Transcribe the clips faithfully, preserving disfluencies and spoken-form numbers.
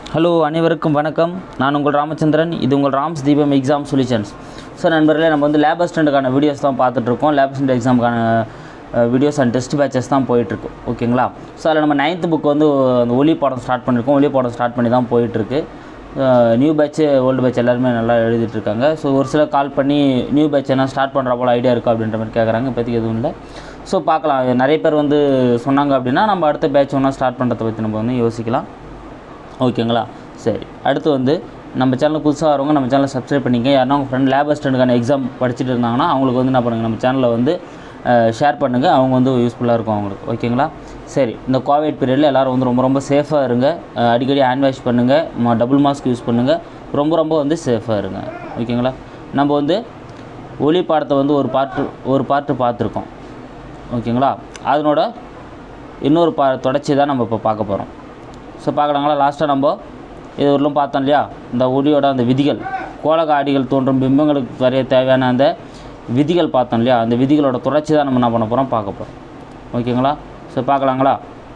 Hello அனைவருக்கும் வணக்கம். நான் உங்கள் ராமச்சந்திரன். இது உங்கள் ராம்ஸ் தீபம் எக்ஸாம் சொல்யூஷன்ஸ். ஸோ நண்பர்களே, நம்ம வந்து லேப் அசிஸ்டண்ட்டுக்கான வீடியோஸ் தான் பார்த்துட்ருக்கோம். லேப் அசிஸ்டன்ட் எக்ஸாமுக்கான வீடியோஸ் அண்ட் டெஸ்ட் பேச்சஸ் தான் போயிட்டுருக்கு. ஓகேங்களா? ஸோ அதில் நம்ம நைன்த்து புக் வந்து அந்த ஒலி பாடம் ஸ்டார்ட் பண்ணியிருக்கோம். ஒலி பாடம் ஸ்டார்ட் பண்ணி தான் போயிட்டுருக்கு. நியூ பேட்ச் ஓல்டு பேட்ச் எல்லாருமே நல்லா எழுதிட்டுருக்காங்க. ஸோ ஒரு சிலர் கால் பண்ணி நியூ பேட்ச் என்ன ஸ்டார்ட் பண்ணுற போல் ஐடியா இருக்குது அப்படின்ற மாதிரி கேட்குறாங்க. இப்போதைக்கு எதுவும் இல்லை. ஸோ பார்க்கலாம். நிறைய பேர் வந்து சொன்னாங்க அப்படின்னா நம்ம அடுத்த பேட்ச் ஒன்றா ஸ்டார்ட் பண்ணுறதை பற்றி நம்ம வந்து யோசிக்கலாம். ஓகேங்களா? சரி, அடுத்து வந்து நம்ம சேனல் புதுசாக வரவங்க நம்ம சேனலை சப்ஸ்கிரைப் பண்ணிங்க. யாருன்னா உங்கள் ஃப்ரெண்ட் லேப் அசிஸ்டண்ட்டுக்கான எக்ஸாம் படிச்சுட்டு இருந்தாங்கன்னா அவங்களுக்கு வந்து என்ன பண்ணுங்கள், நம்ம சேனலில் வந்து ஷேர் பண்ணுங்கள். அவங்க வந்து யூஸ்ஃபுல்லாக இருக்கும் அவங்களுக்கு. ஓகேங்களா? சரி, இந்த கோவிட் பீரியடில் எல்லோரும் வந்து ரொம்ப ரொம்ப சேஃபாக இருங்க. அடிக்கடி ஹேண்ட் வாஷ் பண்ணுங்கள், டபுள் மாஸ்க் யூஸ் பண்ணுங்கள். ரொம்ப ரொம்ப வந்து சேஃபாக இருங்க. ஓகேங்களா? நம்ம வந்து ஒலி பாடத்தை வந்து ஒரு பாட்டு ஒரு பாட்டு பார்த்துருக்கோம். ஓகேங்களா? அதனோட இன்னொரு பா தொடர்ச்சி தான் நம்ம இப்போ பார்க்க போகிறோம். ஸோ பார்க்கலாங்களா? லாஸ்ட்டாக நம்ம இது வரலும் பார்த்தோம் இல்லையா, இந்த ஒலியோட அந்த விதிகள், கோலக ஆடிகள் தோன்றும் பிம்பங்களுக்கு வரைய தேவையான அந்த விதிகள் பார்த்தோம் இல்லையா, அந்த விதிகளோட தொடர்ச்சி தான் நம்ம என்ன பண்ண போகிறோம் பார்க்க போகிறோம். ஓகேங்களா? ஸோ பார்க்கலாங்களா?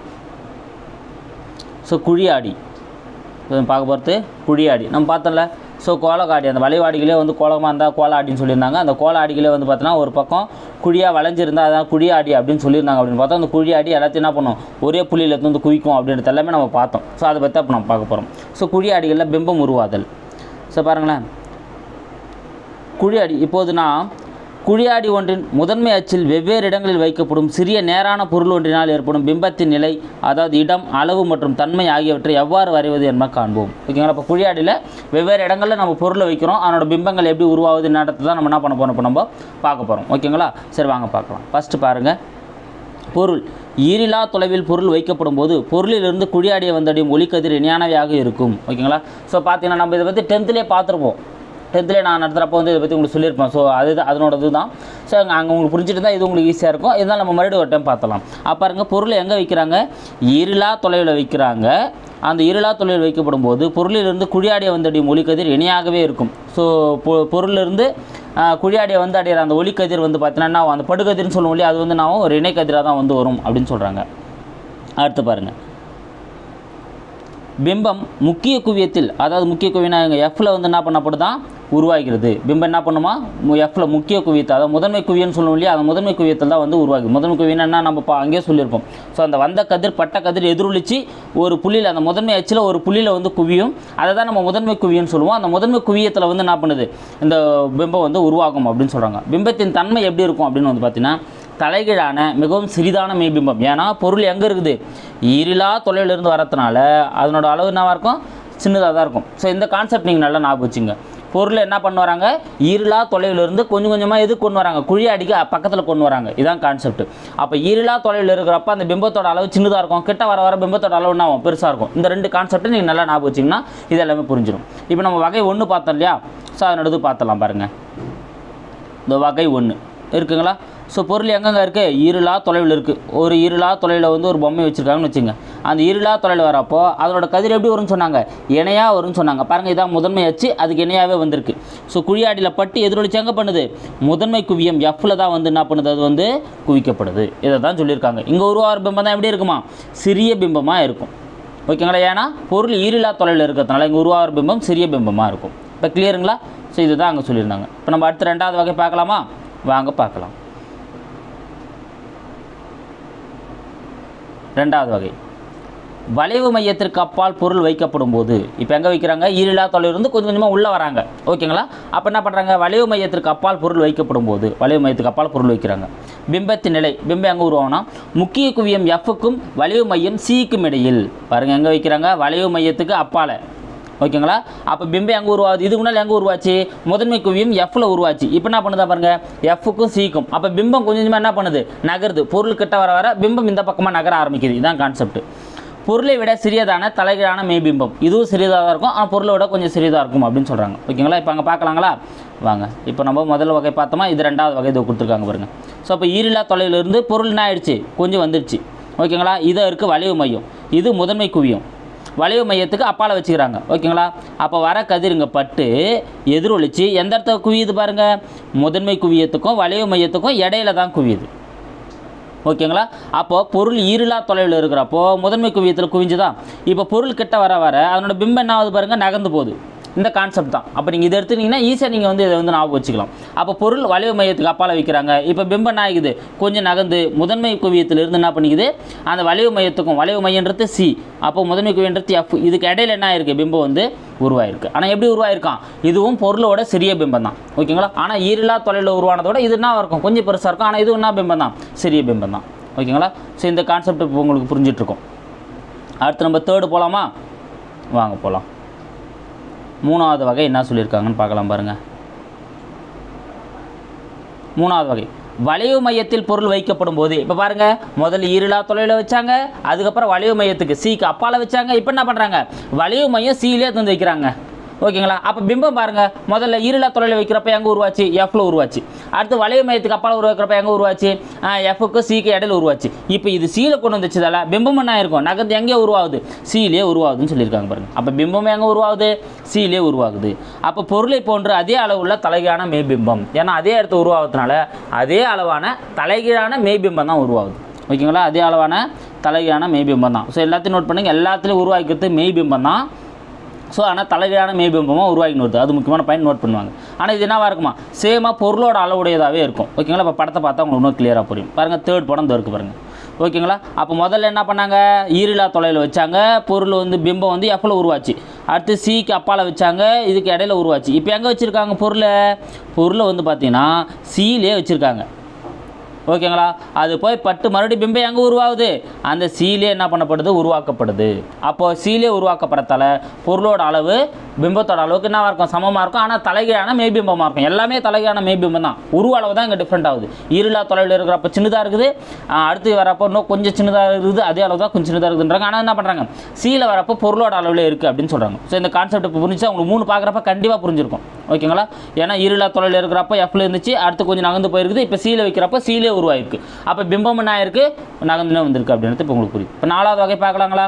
ஸோ குழியாடி பார்க்க போகிறது குழியாடி நம்ம பார்த்தோம்ல. ஸோ கோலகாடி, அந்த வளைவாடிகளே வந்து கோலமாக இருந்தால் கோலாடின்னு சொல்லியிருந்தாங்க. அந்த கோலாடிகளே வந்து பார்த்தோன்னா ஒரு பக்கம் குழியாக வளைஞ்சிருந்தால் அதான் குழியாடி அப்படின்னு சொல்லியிருந்தாங்க. அப்படின்னு பார்த்தா அந்த குழியாடி எல்லாத்தையும் என்ன பண்ணும், ஒரே புள்ளியில் எடுத்து வந்து குவிக்கும் அப்படின்றது எல்லாமே நம்ம பார்த்தோம். ஸோ அதை பற்றி அப்போ நம்ம பார்க்க போகிறோம். ஸோ குழியாடிகளில் பிம்பம் உருவாதல். ஸோ பாருங்களேன், குழியாடி இப்போது நான் குழியாடி ஒன்றின் முதன்மை அச்சில் வெவ்வேறு இடங்களில் வைக்கப்படும் சிறிய நேரான பொருள் ஒன்றினால் ஏற்படும் பிம்பத்தின் நிலை, அதாவது இடம், அளவு மற்றும் தன்மை ஆகியவற்றை எவ்வாறு வரைவது என்பதை காண்போம். ஓகேங்களா? இப்போ குழியாடியில் வெவ்வேறு இடங்களில் நம்ம பொருளை வைக்கிறோம். அதனோட பிம்பங்கள் எப்படி உருவாகுது என்னத்தை தான் நம்ம என்ன பண்ண போகிறோம், இப்போ நம்ம பார்க்க போகிறோம். ஓகேங்களா? சரி, வாங்க பார்க்கலாம். ஃபஸ்ட்டு பாருங்கள், பொருள் ஈரிலா தொலைவில் பொருள் வைக்கப்படும் போது பொருளிலிருந்து குழியாடியை வந்தடையும் ஒளிக்கதிர் இணையானவையாக இருக்கும். ஓகேங்களா? ஸோ பார்த்தீங்கன்னா நம்ம இதை பற்றி டென்த்துலேயே பார்த்துருப்போம். டென்த்துலேயே நான் நடத்துகிறப்போ வந்து இதை பற்றி உங்களுக்கு சொல்லியிருப்பேன். ஸோ அதுதான் அதனோட இது தான். ஸோ அங்கே அங்கே உங்களுக்கு புரிஞ்சுட்டு தான் இது உங்களுக்கு ஈஸியாக இருக்கும். இதனால் நம்ம மறுபடியும் ஒரு டைம் பார்த்தலாம். அப்போ பாருங்க, பொருளை எங்கே வைக்கிறாங்க, இருளா தொலைவில் வைக்கிறாங்க. அந்த இருளா தொலைவில் வைக்கப்படும் போது பொருளிலிருந்து குழியாடியை வந்து அடையும் ஒளிக்கதிர் இணையாகவே இருக்கும். ஸோ பொ பொருளிலிருந்து குழியாடியை வந்து அடையிற அந்த ஒளிக்கதிர் வந்து பார்த்தீங்கன்னா அந்த படுகதிர்னு சொல்லுவோம் இல்லையா, அது வந்து நான் ஒரு இணைக்கதிராக தான் வந்து வரும் அப்படின்னு சொல்கிறாங்க. அடுத்து பாருங்கள், பிம்பம் முக்கிய குவியத்தில், அதாவது முக்கிய குவியனா எங்கள் எஃப்பில் வந்து என்ன பண்ணப்படுதான் உருவாகிறது. பிம்பம் என்ன பண்ணுமா, எஃப்பில் முக்கிய குவியத்தை, அதாவது முதன்மை குவியன்னு சொல்லுவோம் இல்லையா, அந்த முதன்மை குவியத்தில் தான் வந்து உருவாகுது. முதன்மை குவியன்னா என்ன நம்ம பா அங்கேயே சொல்லியிருப்போம். ஸோ அந்த வந்த கதிர் பட்ட கதிர் எதிரொலிச்சு ஒரு புள்ளியில், அந்த முதன்மை அச்சில் ஒரு புள்ளியில் வந்து குவியும். அதை தான் நம்ம முதன்மை குவியன்னு சொல்லுவோம். அந்த முதன்மை குவியத்தில் வந்து என்ன பண்ணுது, இந்த பிம்பம் வந்து உருவாகும் அப்படின்னு சொல்கிறாங்க. பிம்பத்தின் தன்மை எப்படி இருக்கும் அப்படின்னு வந்து பார்த்தீங்கன்னா தலைகீழான மிகவும் சிறிதான மெய்பிம்பம். ஏன்னா பொருள் எங்கே இருக்குது, ஈரிலா தொலைவிலிருந்து வரதுனால அதனோட அளவு என்னவாக இருக்கும், சின்னதாக தான் இருக்கும். ஸோ இந்த கான்செப்ட் நீங்கள் நல்லா ஞாபகம் வச்சுங்க. பொருள் என்ன பண்ண வராங்க, ஈரிலா தொலைவிலிருந்து கொஞ்சம் கொஞ்சமாக எது கொண்டு வராங்க, குழியாடிக்கு பக்கத்தில் கொண்டு வராங்க. இதுதான் கான்செப்ட். அப்போ ஈரிலா தொலைவில் இருக்கிறப்ப அந்த பிம்பத்தோட அளவு சின்னதாக இருக்கும், கிட்ட வர வர பிம்பத்தோட அளவு என்ன ஆகும், பெருசாக இருக்கும். இந்த ரெண்டு கான்செப்ட்டை நீங்கள் நல்லா ஞாபகம் வச்சிங்கன்னா இது எல்லாமே புரிஞ்சிடும். இப்போ நம்ம வகை ஒன்று பார்த்தோம் இல்லையா, ஸோ அதனோடது பார்த்தலாம் பாருங்கள். இந்த வகை ஒன்று இருக்குங்களா. ஸோ பொருள் எங்கெங்கே இருக்குது, இருளா தொலைவில் இருக்குது. ஒரு இருளா தொலைவில் வந்து ஒரு பொம்மை வச்சுருக்காங்கன்னு வச்சுங்க. அந்த இருளா தொலைவில் வரப்போ அதனோட கதிர் எப்படி வரும்னு சொன்னாங்க, இணையாக வரும்னு சொன்னாங்க. பாருங்கள், இதான் முதன்மை அச்சு, அதுக்கு இணையாகவே வந்திருக்கு. ஸோ குழியாடியில் பட்டு எதிரொலிச்சு எங்கே பண்ணுது, முதன்மை குவியம் எஃப்பில் தான் வந்து என்ன பண்ணுது, அது வந்து குவிக்கப்படுது. இதை தான் சொல்லியிருக்காங்க. இங்கே உருவாகிற பிம்பம் தான் எப்படி இருக்குமா, சிறிய பிம்பமாக இருக்கும். ஓகேங்களா? ஏன்னா பொருள் ஈரிலா தொலைவில் இருக்கிறதுனால இங்கே உருவாகிற பிம்பம் சிறிய பிம்பமாக இருக்கும். இப்போ கிளியருங்களா? ஸோ இது தான் அங்கே சொல்லியிருந்தாங்க. இப்போ நம்ம அடுத்த ரெண்டாவது வகை பார்க்கலாமா, வாங்க பார்க்கலாம். ரெண்டாவது வகை, வளைவு மையத்திற்கு அப்பால் பொருள் வைக்கப்படும் போது. இப்போ எங்கே வைக்கிறாங்க, ஈரிலா தொலைவிலிருந்து கொஞ்சம் கொஞ்சமாக உள்ளே வராங்க. ஓகேங்களா? அப்போ என்ன பண்ணுறாங்க, வளைவு மையத்திற்கு அப்பால் பொருள் வைக்கப்படும் போது வளைவு மையத்துக்கு அப்பால் பொருள் வைக்கிறாங்க. பிம்பத்தின் நிலை, பிம்பம் எங்கே உருவாகும்னா முக்கிய குவியம் எஃப்க்கும் வளைவு மையம் சிக்கும் இடையில். பாருங்கள், எங்கே வைக்கிறாங்க, வளைவு மையத்துக்கு அப்பால். ஓகேங்களா? அப்போ பிம்பம் எங்கே உருவாகுது, இதுக்கு முன்னால் எங்கே உருவாச்சு, முதன்மை குவியம் எஃப்பில் உருவாச்சு. இப்போ என்ன பண்ணுதா பாருங்கள், எஃப்க்கும் சிக்கும். அப்போ பிம்பம் கொஞ்சம் கொஞ்சமாக என்ன பண்ணுது, நகருது. பொருள் கிட்ட வர வர பிம்பம் இந்த பக்கமாக நகர ஆரம்பிக்குது. இதுதான் கான்செப்ட். பொருளை விட சிறியதான தலைகீழான மெய்பிம்பம், இதுவும் சிறியதாக தான் இருக்கும், ஆனால் பொருளை விட கொஞ்சம் சிறியதாக இருக்கும் அப்படின்னு சொல்கிறாங்க. ஓகேங்களா? இப்போ அங்கே பார்க்கலாங்களா, வாங்க. இப்போ நம்ம முதல் வகை பார்த்தோமா, இது ரெண்டாவது வகை இதை கொடுத்துருக்காங்க பாருங்கள். ஸோ அப்போ ஈரிலா தொலைவிலிருந்து பொருள் என்ன ஆயிடுச்சு, கொஞ்சம் வந்துடுச்சு. ஓகேங்களா? இதை இருக்குது வளைவு மையம், இது முதன்மை குவியம். வளைவு மையத்துக்கு அப்பால் வச்சுக்கிறாங்க. ஓகேங்களா? அப்போ வர கதிருங்க பட்டு எதிரொலிச்சு எந்த இடத்துல குவியுது பாருங்கள், முதன்மை குவியத்துக்கும் வளைவு மையத்துக்கும் இடையில தான் குவியுது. ஓகேங்களா? அப்போது பொருள் ஈரிலா தொலைவில் இருக்கிறப்போ முதன்மை குவியத்தில் குவிஞ்சுதா. இப்போ பொருள் கிட்ட வர வர அதனோட பிம்பம் என்ன ஆகுது பாருங்கள், நகர்ந்து போகுது. இந்த கான்செப்ட் தான். அப்போ நீங்கள் இதை எடுத்துக்கிட்டிங்கன்னா ஈஸியாக நீங்கள் வந்து இதை வந்து ஞாபகம் வச்சுக்கலாம். அப்போ பொருள் வளைவு மையத்துக்கு அப்பால் வைக்கிறாங்க. இப்போ பிம்பம் என்ன ஆகுது, கொஞ்சம் நகர்ந்து முதன்மை குவியத்திலிருந்து என்ன பண்ணிக்குது, அந்த வளைவு மையத்துக்கும், வளைவு மையன்றது சி, அப்போ முதன்மை குவியன்றது எஃப், இதுக்கு இடையில என்ன ஆயிருக்கு, பிம்பம் வந்து உருவாயிருக்கு. ஆனால் எப்படி உருவாயிருக்கான், இதுவும் பொருளோட சிறிய பிம்பம் தான். ஓகேங்களா? ஆனால் ஈரிலா தொலைவில் உருவானதோட இது என்ன இருக்கும், கொஞ்சம் பெருசாக இருக்கும். ஆனால் இது என்ன பிம்பம் தான், சிறிய பிம்பம் தான். ஓகேங்களா? ஸோ இந்த கான்செப்ட் இப்போ உங்களுக்கு புரிஞ்சிட்ருக்கோம். அடுத்து நம்ம தேர்டு போகலாமா? வாங்க போகலாம். மூணாவது வகை என்ன சொல்லியிருக்காங்கன்னு பார்க்கலாம் பாருங்கள். மூணாவது வகை வளைவு மையத்தில் பொருள் வைக்கப்படும் போது, இப்போ பாருங்கள், முதல்ல ஈரிலா தொலைவில் வச்சாங்க, அதுக்கப்புறம் வளைவு மையத்துக்கு சிக்கு அப்பால் வச்சாங்க. இப்போ என்ன பண்ணுறாங்க, வளைவு மையம் சியிலே தந்து வைக்கிறாங்க. ஓகேங்களா? அப்போ பிம்பம் பாருங்கள், முதல்ல ஈரிலா தொலைவில் வைக்கிறப்ப எங்கே உருவாச்சு, எஃப்ல உருவாச்சு. அடுத்து வளைவு மையத்துக்கு அப்பால் உருவாக்கிறப்ப எங்கே உருவாச்சு, எஃப்க்கு சிக்கு இடையில உருவாச்சு. இப்போ இது சியில் கொண்டு வந்துச்சதால பிம்பம் என்ன இருக்கும், நகர்ந்து எங்கே உருவாகுது, சியிலே உருவாகுதுன்னு சொல்லியிருக்காங்க பாருங்கள். அப்போ பிம்பம் எங்கே உருவாகுது, சியிலே உருவாகுது. அப்போ பொருளை போன்று அதே அளவுள்ள தலைகீழான மெய்பிம்பம், ஏன்னா அதே இடத்து உருவாகிறதுனால அதே அளவான தலைகீழான மெய்பிம்பம் தான் உருவாகுது. ஓகேங்களா? அதே அளவான தலைகீழான மெய்பிம்பம் தான். ஸோ எல்லாத்தையும் நோட் பண்ணுங்கள், எல்லாத்துலேயும் உருவாக்கிறது மெய்பிம்பம் தான். ஸோ ஆனால் தலைகீழான மெய்பிம்பமாக உருவாக்கின்னு வருது, அது முக்கியமான பாயிண்ட் நோட் பண்ணுவாங்க. ஆனால் இது என்னவாக இருக்குமா, சேமாக பொருளோட அளவுடையதாகவே இருக்கும். ஓகேங்களா? இப்போ படத்தை பார்த்தா உங்களுக்கு இன்னும் கிளியராக புரியும். பாருங்கள், தேர்ட் படம் இந்த இருக்குது பாருங்கள். ஓகேங்களா? அப்போ முதல்ல என்ன பண்ணாங்க, ஈரிலா தொலைவில் வச்சாங்க, பொருள் வந்து பிம்பம் வந்து எஃப்ல உருவாச்சு. அடுத்து சிக்கு அப்பால் வச்சாங்க, இதுக்கு இடையில உருவாச்சு. இப்போ எங்கே வச்சுருக்காங்க பொருளை, பொருளை வந்து பார்த்தீங்கன்னா சியிலே வச்சுருக்காங்க. ஓகேங்களா? அது போய் பட்டு மறுபடியும் பிம்பம் எங்கே உருவாகுது, அந்த சீலே என்ன பண்ணப்படுது, உருவாக்கப்படுது. அப்போது சீலே உருவாக்கப்படுறதால பொருளோட அளவு பிம்பத்தோட அளவுக்கு என்ன இருக்கும், சமமாக இருக்கும். ஆனால் தலைகீழான மெய்பிம்பமாக இருக்கும். எல்லாமே தலைகீழான மெய்பிம்பம் தான். உருவ அளவு தான் இங்கே டிஃப்ரெண்ட் ஆகுது. ஈரிலா தொலைவில் இருக்கிறப்ப சின்னதாக இருக்குது, அடுத்து வரப்போ இன்னும் கொஞ்சம் சின்னதாக இருக்குது, அதே அளவு தான் கொஞ்சம் சின்னதாக இருக்குதுன்றாங்க. ஆனால் என்ன பண்ணுறாங்க, சீல வரப்போ பொருளோட அளவில் இருக்குது அப்படின்னு சொல்கிறாங்க. ஸோ இந்த கான்செப்ட் இப்போ புரிஞ்சு உங்களுக்கு மூணு பார்க்குறப்ப கண்டிப்பாக புரிஞ்சிருக்கும். ஓகேங்களா? ஏன்னா ஈரிலா தொலைவில் இருக்கிறப்ப எஃப்ல இருந்துச்சு, அடுத்து கொஞ்சம் நகர்ந்து போயிருக்குது, இப்போ சீல வைக்கிறப்ப சீலே உருவாயிருக்கு. அப்போ பிம்பம் என்ன ஆயிருக்கு, நகர்ந்துனே வந்திருக்கு அப்படின்றது இப்போ உங்களுக்கு புரியுது. இப்போ நாலாவது வகை பார்க்கலாங்களா,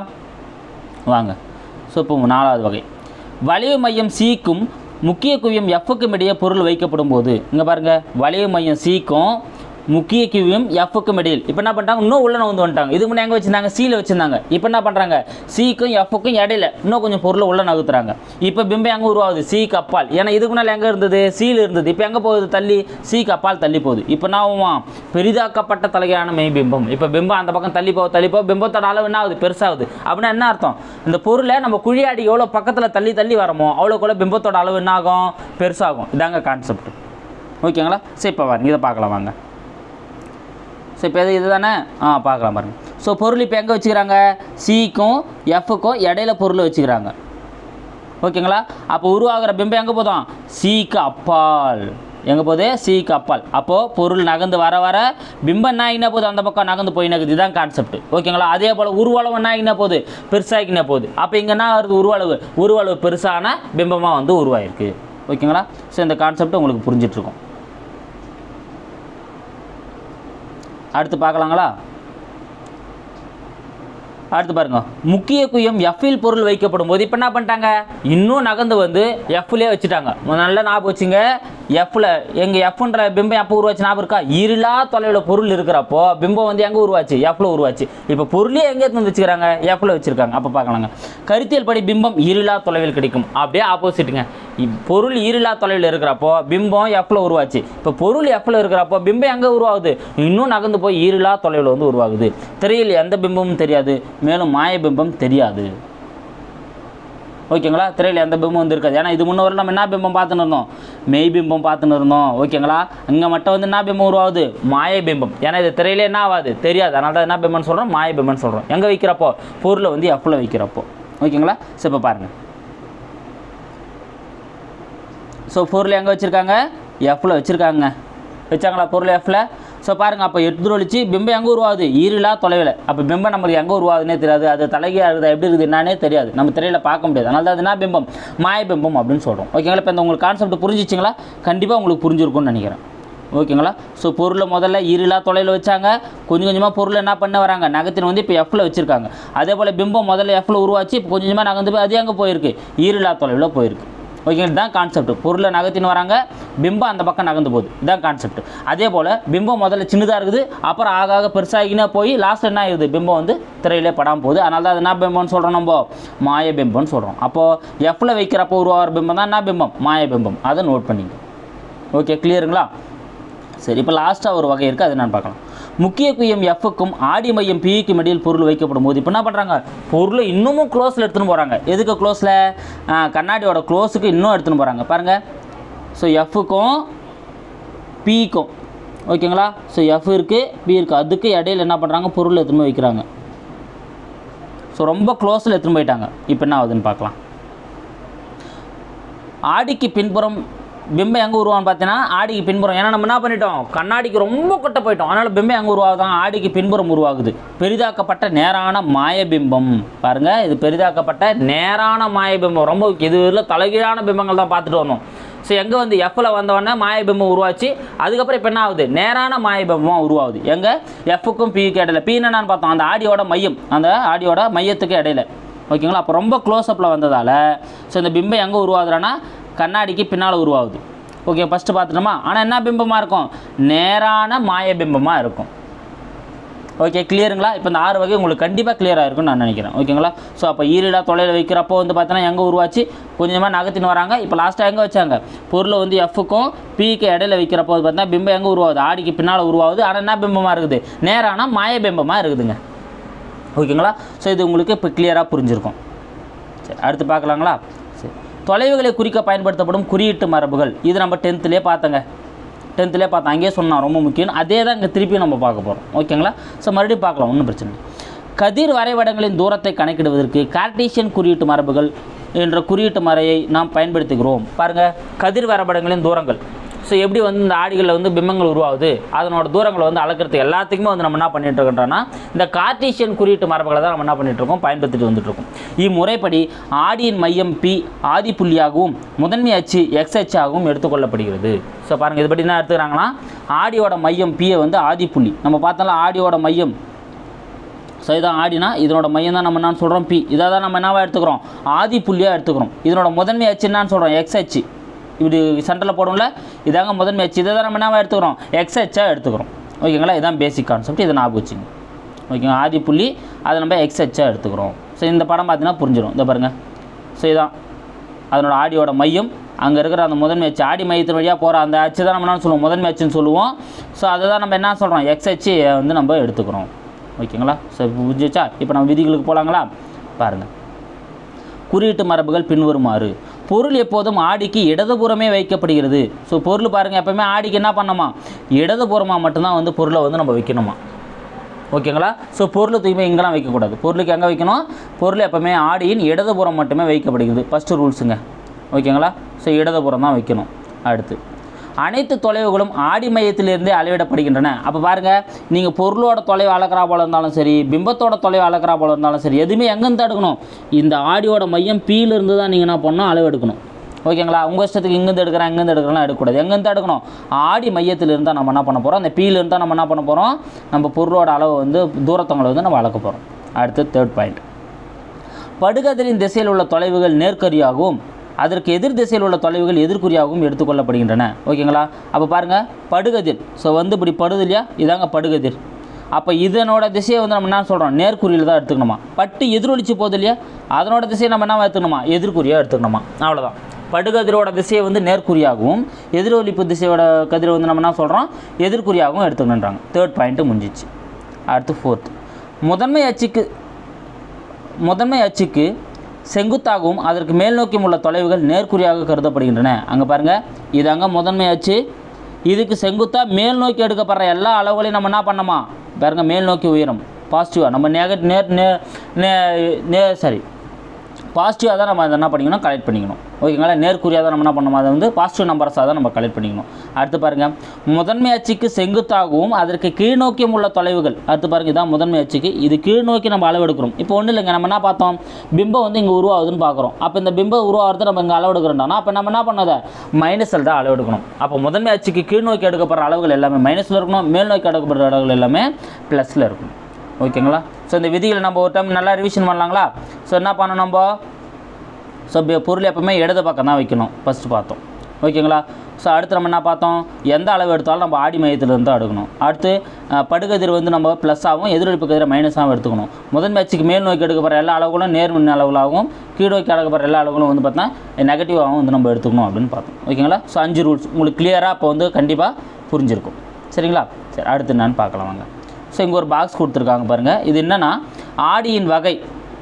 வாங்க. ஸோ இப்போ நாலாவது வகை வளைவு மையம் சிக்கும் முக்கிய குவியம் எஃப்க்கும் இடையே பொருள் வைக்கப்படும் போது, இங்கே பாருங்கள், வளைவு மையம் சிக்கும் முக்கிய குவியம் எஃப்க்கும் இடையில் இப்போ என்ன பண்ணுறாங்க, இன்னும் உள்ள வந்து வந்துட்டாங்க. இதுக்கு முன்னே எங்கே வச்சுருந்தாங்க, சீல வச்சுருந்தாங்க. இப்போ என்ன பண்ணுறாங்க, சிக்கும் எஃப்க்கும் இடையில இன்னும் கொஞ்சம் பொருளை உள்ள நகர்த்துறாங்க. இப்போ பிம்பம் எங்கே உருவாகுது, சிக்கு அப்பால். ஏன்னா இதுக்கு முன்னால் எங்கே இருந்தது, சீல் இருந்தது. இப்போ எங்கே போகுது, தள்ளி, சிக்கு அப்பால் தள்ளி போகுது. இப்போ என்ன பெரிதாக்கப்பட்ட தலைகீழான மெய் பிம்பம். இப்போ பிம்பம் அந்த பக்கம் தள்ளி போக தள்ளி போக பிம்பத்தோட அளவு என்ன ஆகுது, பெருசாகுது. அப்படின்னா என்ன அர்த்தம், இந்த பொருளை நம்ம குழியாடி எவ்வளோ பக்கத்தில் தள்ளி தள்ளி வரமோ அவ்வளோக்குள்ள பிம்பத்தோட அளவு என்ன ஆகும், பெருசாகும். இதாங்க கான்செப்ட். ஓகேங்களா? சரி, இப்போ வாங்க இதை பார்க்கலாம் வாங்க. ஸோ இப்போ எது இது தானே, ஆ பார்க்கலாம் பாருங்கள். ஸோ பொருள் இப்போ எங்கே வச்சுக்கிறாங்க, சிக்கும் எஃப்க்கும் இடையில பொருள் வச்சுக்கிறாங்க. ஓகேங்களா? அப்போ உருவாகிற பிம்பம் எங்கே போதும், சிக்கு அப்பால். எங்கே போகுது, சிக்கு அப்பால். அப்போது பொருள் நகர்ந்து வர வர பிம்பம் என்ன ஆகினா போகுது, அந்த பக்கம் நகர்ந்து போய் நகுது. இதுதான் கான்செப்ட். ஓகேங்களா? அதே போல் உருவளவு என்ன ஆகினா போகுது, பெருசாகினா போகுது. அப்போ இங்கே என்ன வருது, உருவளவு உருவளவு பெருசான பிம்பமாக வந்து உருவாயிருக்கு. ஓகேங்களா? ஸோ இந்த கான்செப்ட் உங்களுக்கு புரிஞ்சிட்ருக்கும். அடுத்து பார்க்கலாங்களா, அடுத்து பாருங்க, முக்கிய குவியம் எஃப்இல் பொருள் வைக்கப்படும் போது இப்போ என்ன பண்ணிட்டாங்க, இன்னும் நகர்ந்து வந்து எஃப்லேயே வச்சுட்டாங்க. நல்லா ஞாபகம் வச்சுங்க, எஃப்ல எங்கள் எஃப்ன்ற பிம்பம் எப்போ உருவாச்சு ஞாபகம் இருக்கா, ஈரிலா தொலைவில் பொருள் இருக்கிறப்போ பிம்பம் வந்து எங்கே உருவாச்சு, எஃப்ல உருவாச்சு. இப்போ பொருளே எங்கே வந்து வச்சுக்கிறாங்க, எஃப்ல வச்சுருக்காங்க. அப்போ பார்க்கலாங்க, கருத்தியல் படி பிம்பம் ஈரிலா தொலைவில் கிடைக்கும். அப்படியே ஆப்போசிட்டுங்க, பொருள் ஈரிலா தொலைவில் இருக்கிறப்போ பிம்பம் எஃப்ல உருவாச்சு. இப்போ பொருள் எஃப்ல இருக்கிறப்போ பிம்பம் எங்கே உருவாகுது, இன்னும் நகர்ந்து போய் ஈரிலா தொலைவில் வந்து உருவாகுது. திரையில் எந்த பிம்பமும் தெரியாது, மேலும் மாய பிம்பம் தெரியாது. ஓகேங்களா? திரையில் எந்த பிம்பம் வந்து இருக்காது. ஏன்னா இது முன்னே நம்ம என்ன பிம்பம் பார்த்துன்னு இருந்தோம், மெய் பிம்பம் பார்த்துன்னு இருந்தோம். ஓகேங்களா? இங்கே மட்டும் வந்து என்ன பிம்பம் உருவாகுது, மாய பிம்பம். ஏன்னா இது திரையிலே என்ன ஆகாது, தெரியாது. அதனால தான் என்ன பிம்பம்னு சொல்கிறோம், மாய பிம்பம்னு சொல்கிறோம். எங்கே வைக்கிறப்போ, பொருளை வந்து எஃப்ல வைக்கிறப்போ. ஓகேங்களா? சரி, இப்போ பாருங்கள். ஸோ பொருள் எங்கே வச்சுருக்காங்க, எஃப்ல வச்சுருக்காங்க. வச்சாங்களா பொருள் எஃப்ல? ஸோ பாருங்கள், அப்போ எதிரொலிச்சு பிம்பம் எங்கே உருவாகுது, ஈரிலா தொலைவில். அப்போ பிம்பம் நம்மளுக்கு எங்கே உருவாகுதுன்னே தெரியாது, அது தலைகீழா இருக்குது, எப்படி இருக்குது என்னன்னே தெரியாது, நம்ம திரையில் பார்க்க முடியாது. அதனால தான் அது என்ன பிம்பம், மாய பிம்பம் அப்படின்னு சொல்கிறோம். ஓகேங்களா? இப்போ இந்த உங்களுக்கு கான்செப்ட் புரிஞ்சிச்சிங்களா, கண்டிப்பாக உங்களுக்கு புரிஞ்சிருக்கும்னு நினைக்கிறேன். ஓகேங்களா? ஸோ பொருளை முதல்ல ஈரிலா தொலைவில் வச்சாங்க, கொஞ்சம் கொஞ்சமாக பொருள் என்ன பண்ண வராங்க, நகத்தின் வந்து இப்போ எஃப்ல வச்சுருக்காங்க. அதே போல் பிம்பம் முதல்ல எஃப்ல உருவாச்சு, இப்போ கொஞ்சம் கொஞ்சமாக நகர்ந்து போய் அது எங்கே போயிருக்கு, ஈரிலா தொலைவில் போயிருக்கு. ஓகே, இதுதான் கான்செப்ட். பொருளை நகர்த்தின்னு வராங்க, பிம்பம் அந்த பக்கம் நகர்ந்து போகுது, இதுதான் கான்செப்ட். அதே போல் பிம்பம் முதல்ல சின்னதாக இருக்குது, அப்புறம் ஆக ஆக பெருசாகினே போய் லாஸ்ட் என்ன ஆகுது, பிம்பம் வந்து திரையிலே படாமல் போகுது. அதனால தான் அது என்ன பிம்பம்னு சொல்கிறோம், நம்ம மாய பிம்பம்னு சொல்கிறோம். அப்போது எஃப்ல வைக்கிறப்போ உருவாகிற பிம்பம் தான் என்ன பிம்பம், மாய பிம்பம். அதை நோட் பண்ணிங்க. ஓகே, கிளியருங்களா? சரி, இப்போ லாஸ்ட்டாக ஒரு வகை இருக்குது, அது நான் பார்க்கலாம். முக்கிய குவியம் எஃப்க்கும் ஆடி மையம் பிக்கும் இடையில் பொருள் வைக்கப்படும் போது இப்போ என்ன பண்ணுறாங்க, பொருளை இன்னமும் க்ளோஸில் எடுத்துன்னு போகிறாங்க. எதுக்கு க்ளோஸில், கண்ணாடியோட க்ளோஸுக்கு இன்னும் எடுத்துன்னு போகிறாங்க பாருங்கள். ஸோ எஃப்க்கும் பிக்கும் ஓகேங்களா. ஸோ எஃப் இருக்குது, பி இருக்குது, அதுக்கு இடையில் என்ன பண்ணுறாங்க, பொருள் எடுத்துன்னு வைக்கிறாங்க. ஸோ ரொம்ப க்ளோஸில் எடுத்துன்னு போயிட்டாங்க. இப்போ என்ன ஆகுதுன்னு பார்க்கலாம். ஆடிக்கு பின்புறம் பிம்பம் எங்கே உருவான்னு பார்த்தீங்கன்னா ஆடிக்கு பின்புறம். ஏன்னா நம்ம என்ன பண்ணிட்டோம், கண்ணாடிக்கு ரொம்ப கொட்ட போயிட்டோம். அதனால் பிம்பம் எங்கே உருவாகுதான், ஆடிக்கு பின்புறம் உருவாகுது. பெரிதாக்கப்பட்ட நேரான மாயபிம்பம் பாருங்கள், இது பெரிதாக்கப்பட்ட நேரான மாயபிம்பம். ரொம்ப இது இதில் தலைகீழான பிம்பங்கள் தான் பார்த்துட்டு வரணும். ஸோ எங்கே வந்து எஃப்பில் வந்தவொடனே மாயபிம்பம் உருவாச்சு, அதுக்கப்புறம் இப்போ என்ன ஆகுது, நேரான மாயபிம்பமாக உருவாகுது. எங்கே எஃப்க்கும் பிக்கு இடையில. பி என்னன்னு பார்த்தோம், அந்த ஆடியோட மையம், அந்த ஆடியோட மையத்துக்கு இடையில. ஓகேங்களா. அப்போ ரொம்ப க்ளோஸ்அப்பில் வந்ததால் ஸோ இந்த பிம்பம் எங்கே உருவாகுதுன்னா கண்ணாடிக்கு பின்னால் உருவாகுது. ஓகே, ஃபஸ்ட்டு பார்த்துட்டோமா. ஆனால் என்ன பிம்பமாக இருக்கும், நேரான மாய பிம்பமாக இருக்கும். ஓகே, கிளியருங்களா? இப்போ இந்த ஆறு வகை உங்களுக்கு கண்டிப்பாக கிளியராக இருக்கும்னு நான் நினைக்கிறேன். ஓகேங்களா. ஸோ அப்போ ஈரிடா தொலைவில் வைக்கிறப்போ வந்து பார்த்தீங்கன்னா எங்கே உருவாச்சு, கொஞ்சமாக நகர்த்தின்னு வராங்க. இப்போ லாஸ்ட்டாக எங்கே வச்சாங்க, பொருளை வந்து எஃப்க்கும் பிக்கு இடையில வைக்கிறப்போ வந்து பார்த்தீங்கன்னா பிம்பம் எங்கே உருவாகுது, ஆடிக்கு பின்னால் உருவாகுது. ஆனால் என்ன பிம்பமாக இருக்குது, நேரான மாய பிம்பமாக இருக்குதுங்க. ஓகேங்களா. ஸோ இது உங்களுக்கு இப்போ கிளியராக புரிஞ்சிருக்கும். சரி, அடுத்து பார்க்கலாங்களா. சரி, தொலைவுகளை குறிக்க பயன்படுத்தப்படும் குறியீட்டு மரபுகள். இது நம்ம டென்த்துலேயே பார்த்தங்க, டென்த்துலேயே பார்த்தோம், அங்கேயே சொன்னால் ரொம்ப முக்கியம். அதே தான் இங்கே திருப்பியும் நம்ம பார்க்க போகிறோம். ஓகேங்களா. ஸோ மறுபடியும் பார்க்கலாம், ஒன்றும் பிரச்சனை இல்லை. கதிர் வரைபடங்களின் தூரத்தை கணக்கிடுவதற்கு கார்ட்டீசியன் குறியீட்டு மரபுகள் என்ற குறியீட்டு முறையை நாம் பயன்படுத்துகிறோம். பாருங்கள், கதிர் வரைபடங்களின் தூரங்கள். ஸோ எப்படி வந்து இந்த ஆடிகளில் வந்து பிம்பங்கள் உருவாகுது, அதனோட தூரங்களை வந்து அளக்கிறதுக்கு எல்லாத்துக்குமே வந்து நம்ம என்ன பண்ணிட்டு இருக்கோம்னா இந்த கார்ட்டீசியன் குறியீட்டு மரபுகளை தான் நம்ம என்ன பண்ணிட்டு இருக்கோம், பயன்படுத்திட்டு வந்துட்டு இருக்கோம். இம்முறைப்படி ஆடியின் மையம் பி ஆதி புள்ளியாகவும் முதன்மை அச்சு எக்ஸ் அச்சாகவும் எடுத்துக்கொள்ளப்படுகிறது. ஸோ பாருங்கள், இது பற்றி என்ன எடுத்துக்கிறாங்கன்னா ஆடியோட மையம் பியை வந்து ஆதி புள்ளி. நம்ம பார்த்தோம்னா ஆடியோட மையம், ஸோ இதான் ஆடினா இதனோட மையம் தான் நம்ம என்ன சொல்கிறோம், பி. இதை தான் நம்ம என்னவாக எடுத்துக்கிறோம், ஆதி புள்ளியாக எடுத்துக்கிறோம். இதனோட முதன்மை அச்சு என்னான்னு சொல்கிறோம், எக்ஸ் அச்சு. இப்படி சென்டரில் போடும்ல, இதாங்க முதன்மை அச்சு. இதை தான் நம்ம என்னவாக எடுத்துக்கிறோம், எக்ஸ் அச்சாக எடுத்துக்கிறோம். ஓகேங்களா. இதுதான் பேசிக் கான்செப்ட், இதை ஞாபகம் வச்சுங்க. ஓகேங்களா. ஆதி புள்ளி அதை நம்ம எக்ஸ் அச்சாக எடுத்துக்கிறோம். ஸோ இந்த படம் பார்த்தீங்கன்னா புரிஞ்சிடும். இதை பாருங்கள். ஸோ இதான் அதனோட ஆடியோட மையம், அங்கே இருக்கிற அந்த முதன்மை அச்சு, ஆடி மையத்தின் வழியாக போகிற அந்த அச்சு தான் நம்ம என்ன சொல்லுவோம், முதன்மை அச்சுன்னு சொல்லுவோம். ஸோ அதை தான் நம்ம என்ன சொல்கிறோம், எக்ஸ் அச்சு வந்து நம்ம எடுத்துக்கிறோம். ஓகேங்களா. ஸோ புரிஞ்சிச்சா. இப்போ நம்ம விதிகளுக்கு போகலாங்களா. பாருங்கள், குறியீட்டு மரபுகள் பின்வருமாறு. பொருள் எப்போதும் ஆடிக்கு இடதுபுறமே வைக்கப்படுகிறது. ஸோ பொருள் பாருங்கள், எப்போவுமே ஆடிக்கு என்ன பண்ணணுமா, இடதுபுறமாக மட்டும்தான் வந்து பொருளை வந்து நம்ம வைக்கணுமா. ஓகேங்களா. ஸோ பொருள் தூய்மை இங்கெல்லாம் வைக்கக்கூடாது. பொருளுக்கு எங்கே வைக்கணும், பொருள் எப்போவுமே ஆடியின் இடதுபுறம் மட்டுமே வைக்கப்படுகிறது. ஃபஸ்ட்டு ரூல்ஸுங்க. ஓகேங்களா. ஸோ இடதுபுறம் தான் வைக்கணும். அடுத்து அனைத்து தொலைவுகளும் ஆடி மையத்திலிருந்தே அளவிடப்படுகின்றன. அப்போ பாருங்கள், நீங்கள் பொருளோட தொலைவு அளக்கிறா போல இருந்தாலும் சரி, பிம்பத்தோட தொலைவு அளக்கிறா போல இருந்தாலும் சரி, எதுவுமே எங்கேருந்து எடுக்கணும், இந்த ஆடியோட மையம் பீலேருந்து தான் நீங்கள் என்ன பண்ணணும், அளவு எடுக்கணும். ஓகேங்களா. உங்கள் இஷ்டத்துக்கு இங்கேருந்து எடுக்கிறேன் இங்கேருந்து எடுக்கலாம் எடுக்கக்கூடாது. எங்கேருந்து எடுக்கணும், ஆடி மையத்திலிருந்து தான் நம்ம என்ன பண்ண போகிறோம், அந்த பீலேருந்து தான் நம்ம என்ன பண்ண போகிறோம், நம்ம பொருளோட அளவு வந்து தூரத்தங்களை வந்து நம்ம அளக்க போகிறோம். அடுத்து தேர்ட் பாயிண்ட், படுகதிரின் திசையில் உள்ள தொலைவுகள் நேர்கரியாகவும் அதற்கு எதிர் திசையில் உள்ள தொலைவுகள் எதிர்குறியாகவும் எடுத்துக்கொள்ளப்படுகின்றன. ஓகேங்களா. அப்போ பாருங்கள், படுகதிர். ஸோ வந்து இப்படி படுது இல்லையா, இதாங்க படுகதிர். அப்போ இதனோட திசையை வந்து நம்ம என்ன சொல்கிறோம், நேர்குறியில் தான் எடுத்துக்கணுமா. பட்டு எதிரொலிச்சு போகுது இல்லையா, அதனோட திசையை நம்ம என்ன எடுத்துக்கணுமா, எதிர்குறியாக எடுத்துக்கணுமா. அவ்வளோதான். படுகதிரோட திசையை வந்து நேர்குறியாகவும் எதிரொலிப்பு திசையோட கதிரை வந்து நம்ம என்ன சொல்கிறோம், எதிர்குறியாகவும் எடுத்துக்கணுன்றாங்க. தேர்ட் பாயிண்ட்டு முடிஞ்சிச்சு. அடுத்து ஃபோர்த், முதன்மை அச்சுக்கு முதன்மை அச்சுக்கு செங்குத்தாகவும் அதற்கு மேல் நோக்கியும் உள்ள தொலைவுகள் நேர்குறியாக கருதப்படுகின்றன. அங்கே பாருங்கள், இது அங்கே முதன்மை அச்சு, இதுக்கு செங்குத்தாக மேல் நோக்கி எடுக்கப்படுற எல்லா அளவுகளையும் நம்ம என்ன பண்ணோமா, பாருங்கள், மேல் நோக்கி உயரம் பாசிட்டிவாக நம்ம நேர் நேர் நேர் சரி பாசிட்டிவாக தான் நம்ம அதை என்ன பண்ணிக்கணும், கலெக்ட் பண்ணிக்கணும். ஓகேங்களா. நேர்குறியாக தான் நம்ம என்ன பண்ணணும், அதை வந்து பாசிட்டிவ் நம்பர்ஸாக தான் நம்ம கலெக்ட் பண்ணிக்கணும். அடுத்து பாருங்கள், முதன்மை அச்சுக்கு செங்குத்தாகவும் அதற்கு கீழ்நோக்கியும் உள்ள தொலைவுகள். அடுத்து பாருங்கள், இதான் முதன்மை அச்சுக்கு, இது கீழ்நோக்கி நம்ம அளவு எடுக்கிறோம். இப்போ ஒன்றும் இல்லைங்க, நம்ம என்ன பார்த்தோம், பிம்பம் வந்து இங்கே உருவாகுதுன்னு பார்க்குறோம். அப்போ இந்த பிம்பம் உருவாகிறது நம்ம இங்கே அளவு எடுக்கிறோம்னா அப்போ நம்ம என்ன பண்ணதை மைனஸில் தான் அளவு எடுக்கணும். அப்போ முதன்மை அச்சுக்கு கீழ்நோக்கி எடுக்கப்படுற அளவுகள் எல்லாமே மைனஸில் இருக்கணும், மேல் நோக்கி எடுக்கப்படுற அளவுகள் எல்லாமே ப்ளஸில் இருக்கணும். ஓகேங்களா. ஸோ இந்த விதிகளை நம்ம ஒரு டைம் நல்லா ரிவிஷன் பண்ணலாங்களா. ஸோ என்ன பண்ணணும், நம்ம ஸோ பொருள் எப்பவுமே இடது பக்கம் தான் வைக்கணும் ஃபஸ்ட்டு பார்த்தோம். ஓகேங்களா? ஸோ அடுத்து நம்ம என்ன பார்த்தோம், எந்த அளவு எடுத்தாலும் நம்ம ஆடி மையத்திலிருந்து தான் எடுக்கணும். அடுத்து படுகதிர் வந்து நம்ம ப்ளஸ்ஸாகவும் எதிரொலிப்பு கதிரை மைனஸாகவும் எடுத்துக்கணும். முதன்மை அச்சுக்கு மேல் நோக்கி எடுக்கப்படுற எல்லா அளவுகளும் நேர்மின் அளவுகளாகவும் கீழ் நோக்கி எடுக்கப்படுற எல்லா அளவுகளும் வந்து பார்த்தீங்கன்னா நெகட்டிவாகவும் வந்து நம்ம எடுத்துக்கணும் அப்படின்னு பார்த்தோம். ஓகேங்களா? ஸோ அஞ்சு ரூல்ஸ் உங்களுக்கு கிளியராக இப்போ வந்து கண்டிப்பாக புரிஞ்சிருக்கும். சரிங்களா? சரி, அடுத்து என்னன்னு பார்க்கலாம் வாங்க. ஸோ இங்கே ஒரு பாக்ஸ் கொடுத்துருக்காங்க பாருங்கள். இது என்னென்னா ஆடியின் வகை.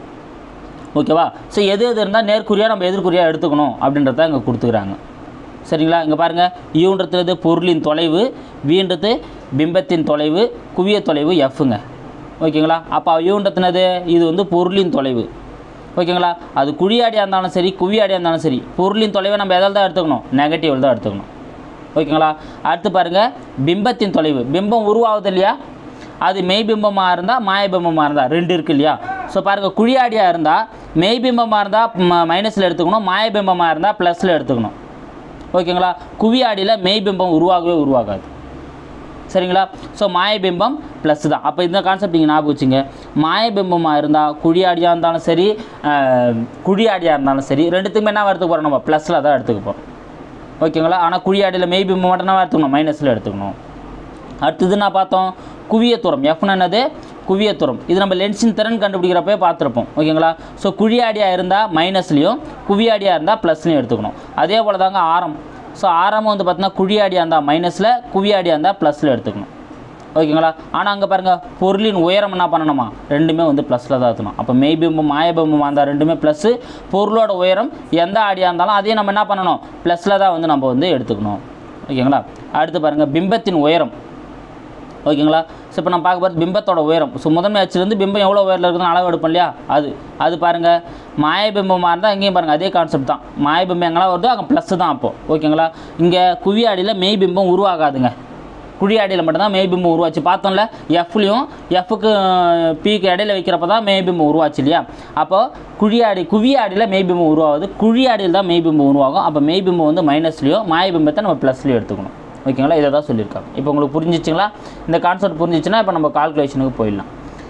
ஓகேவா? ஸோ எது எது இருந்தால் நேர்குறியாக நம்ம எதிர்குறியாக எடுத்துக்கணும் அப்படின்றத இங்கே கொடுத்துக்கிறாங்க. சரிங்களா? இங்கே பாருங்கள், யூன்றது பொருளின் தொலைவு, வீன்றது பிம்பத்தின் தொலைவு, குவிய தொலைவு எஃப்ங்க. ஓகேங்களா? அப்போ யூன்றதுனது இது வந்து பொருளின் தொலைவு. ஓகேங்களா? அது குழியாடியாக இருந்தாலும் சரி குவியாடியாக இருந்தாலும் சரி பொருளின் தொலைவை நம்ம எதால் தான் எடுத்துக்கணும், நெகட்டிவ் தான் எடுத்துக்கணும். ஓகேங்களா? அடுத்து பாருங்கள், பிம்பத்தின் தொலைவு. பிம்பம் உருவாகுது இல்லையா, அது மெய்பிம்பமாக இருந்தால் மாயபிம்பமாக இருந்தால் ரெண்டு இருக்குது இல்லையா. ஸோ பாருங்கள், குழியாடியாக இருந்தால் மெய்பிம்பமாக இருந்தால் ம மைனஸில் எடுத்துக்கணும், மாயபிம்பமாக இருந்தால் ப்ளஸில் எடுத்துக்கணும். ஓகேங்களா? குவியாடியில் மெய்பிம்பம் உருவாகவே உருவாகாது. சரிங்களா? ஸோ மாயபிம்பம் ப்ளஸ் தான். அப்போ இந்த கான்செப்ட் நீங்கள் ஞாபகம் வச்சுங்க. மாயபிம்பமாக இருந்தால் குழியாடியாக இருந்தாலும் சரி குழியாடியாக இருந்தாலும் சரி ரெண்டுத்துக்குமே என்ன எடுத்துக்க போகிறோம், நம்ம ப்ளஸில் தான் எடுத்துக்க போகிறோம். ஓகேங்களா? ஆனால் குழியாடியில் மெய்பிம்பம் மட்டும் என்ன எடுத்துக்கணும், மைனஸில் எடுத்துக்கணும். அடுத்தது நான் பார்த்தோம் குவியத்துரம். எஃப்னு என்னது, குவியத்துரம். இது நம்ம லென்ஸின் திறன் கண்டுபிடிக்கிறப்பே பார்த்துருப்போம். ஓகேங்களா? ஸோ குழியாடியாக இருந்தால் மைனஸ்லையும் குவியாடியாக இருந்தால் ப்ளஸ்லையும் எடுத்துக்கணும். அதே போல் தாங்க ஆரம். ஸோ ஆரம் வந்து பார்த்தீங்கன்னா குழியாடியாக இருந்தால் மைனஸில், குவியாடியாக இருந்தால் ப்ளஸில் எடுத்துக்கணும். ஓகேங்களா? ஆனால் அங்கே பாருங்கள், பொருளின் உயரம் என்ன பண்ணணுமா, ரெண்டுமே வந்து ப்ளஸில் தான் எடுத்துக்கணும். அப்போ மெய்பிம்பம் மாயபிம்பமாக இருந்தால் ரெண்டுமே ப்ளஸ்ஸு, பொருளோட உயரம் எந்த ஆடியாக இருந்தாலும் அதையும் நம்ம என்ன பண்ணணும், ப்ளஸில் தான் வந்து நம்ம வந்து எடுத்துக்கணும். ஓகேங்களா? அடுத்து பாருங்கள், பிம்பத்தின் உயரம். ஓகேங்களா? ஸோ இப்போ நம்ம பார்க்க போகிறது பிம்பத்தோட உயரம். ஸோ முதன்மை அச்சுலேருந்து பிம்பம் எவ்வளோ உயரில் இருக்குதுன்னு அளவு எடுப்போம் இல்லையா, அது அது பாருங்கள் மாயபிம்பமாக இருந்தால் இங்கேயும் பாருங்கள் அதே கான்செப்ட் தான். மாயபிம்பம் எங்கெல்லாம் வருதோ அங்கே ப்ளஸ் தான் அப்போது. ஓகேங்களா? இங்கே குவியாடியில் மெய்பிம்பம் உருவாகாதுங்க, குழியாடியில் மட்டும்தான் மெய்பிம்பம் உருவாச்சு. பார்த்தோம்ல, எஃப்லையும் எஃப்க்கு பிக்கு இடையில வைக்கிறப்ப தான் மெய்பிம்பம் உருவாச்சு இல்லையா. அப்போது குழியாடி குவியாடியில் மெய்பிம்பம் உருவாகுது, குழியாடியில் தான் மெய்பிம்பம் உருவாகும். அப்போ மெய்பிம்பம் வந்து மைனஸ்லையோ மாயபிம்பத்தை நம்ம ப்ளஸ்லையோ எடுத்துக்கணும். ஓகேங்களா? இதை தான் சொல்லியிருக்காங்க. இப்போ உங்களுக்கு புரிஞ்சிச்சுங்களா? இந்த கான்செப்ட் புரிஞ்சிச்சுன்னா இப்போ நம்ம கால்குலேஷனுக்கு போயிடலாம்.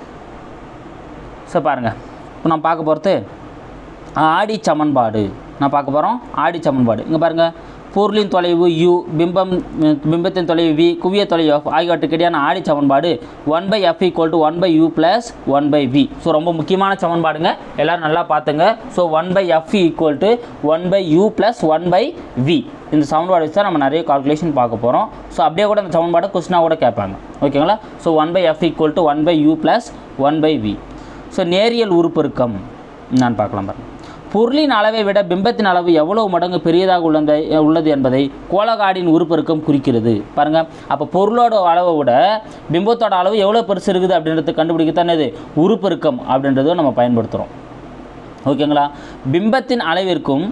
ஸோ பாருங்கள், இப்போ நம்ம பார்க்க போகிறது ஆடி சமன்பாடு. நான் பார்க்க போகிறோம் ஆடி சமன்பாடு. இங்கே பாருங்கள், பொருளின் தொலைவு u, பிம்பம் பிம்பத்தின் தொலைவு v, குவிய தொலைவு f ஆகியவற்றுக்கு இடையான ஆடி சமன்பாடு one by F equal to one by U plus one by V. So ரொம்ப முக்கியமான சமன்பாடுங்க, எல்லோரும் நல்லா பார்த்துங்க. So one by F equal to one by U plus one by V. இந்த சமன்பாடு வச்சு தான் நம்ம நிறைய கால்குலேஷன் பார்க்க போகிறோம். ஸோ அப்படியே கூட அந்த சமன்பாடு கொஸ்டினாக கூட கேட்பாங்க. ஓகேங்களா? So one by F equal to one by U plus one by V. So நேரியல் உருப்பெருக்கம் நான் பார்க்கலாம் பாருங்கள். பொருளின் அளவை விட பிம்பத்தின் அளவு எவ்வளவு மடங்கு பெரியதாக உள்ளது உள்ளது என்பதை கோளகாடியின் உருப்பெருக்கம் குறிக்கிறது. பாருங்கள், அப்போ பொருளோட அளவை விட பிம்பத்தோட அளவு எவ்வளோ பெருசு இருக்குது அப்படின்றது கண்டுபிடிக்கத்தானே இது உருப்பெருக்கம் அப்படின்றத நம்ம பயன்படுத்துகிறோம். ஓகேங்களா? பிம்பத்தின் அளவிற்கும்